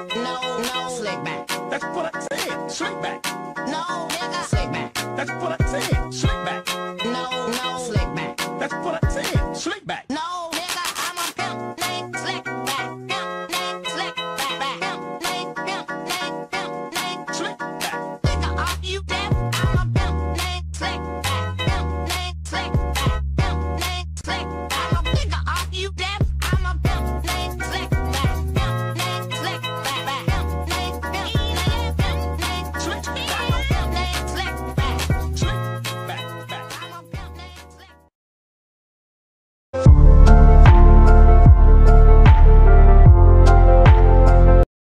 No, slick back. That's what I said. Slick back. No, nigga. Slick back. That's what I said. Slick back. No, slick back. That's what I said. Slick back. No.